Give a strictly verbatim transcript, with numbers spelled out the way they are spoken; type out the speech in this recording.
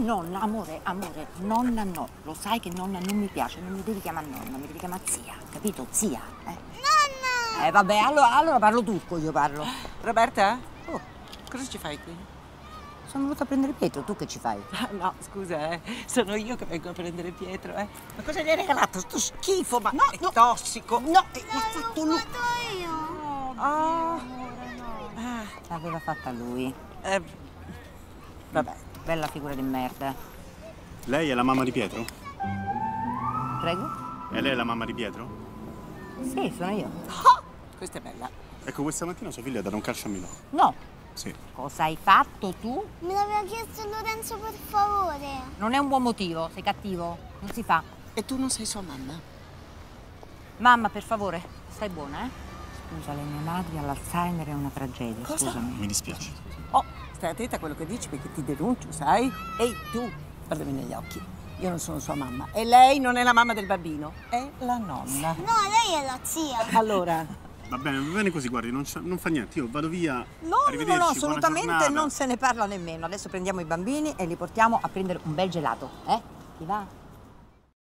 nonna, amore, amore, nonna no. Lo sai che nonna non mi piace, non mi devi chiamare nonna, mi devi chiamare zia, capito? Zia, eh? Nonna! Eh, vabbè, allora, allora parlo turco, io parlo. Roberta? Oh, cosa ci fai qui? Sono venuta a prendere Pietro, tu che ci fai? Ah, no, scusa, eh. Sono io che vengo a prendere Pietro, eh. Ma cosa gli hai regalato? Sto schifo, ma No, è no. tossico. No, eh, l'ha fatto lui. io! Ah. Ah, l'aveva fatta lui. Eh, vabbè. Bella figura di merda. Lei è la mamma di Pietro? Prego? E lei è la mamma di Pietro? Sì, sono io. Oh, questa è bella. Ecco, questa mattina suo figlio ha dato un calcio a Milano. No. Sì. Cosa hai fatto tu? Me l'aveva chiesto Lorenzo, per favore. Non è un buon motivo, sei cattivo. Non si fa. E tu non sei sua mamma? Mamma, per favore, stai buona, eh? Scusa, le mie madri all'Alzheimer è una tragedia, Cosa? scusami. Mi dispiace. Oh, stai attenta a quello che dici perché ti denuncio, sai? Ehi, tu, guardami negli occhi. Io non sono sua mamma e lei non è la mamma del bambino, è la nonna. No, lei è la zia. Allora... Va bene, va bene così, guardi, non, non fa niente, io vado via. No, no, Arrivederci, no, buona assolutamente giornata. non se ne parla nemmeno. Adesso prendiamo i bambini e li portiamo a prendere un bel gelato, eh? Ti va?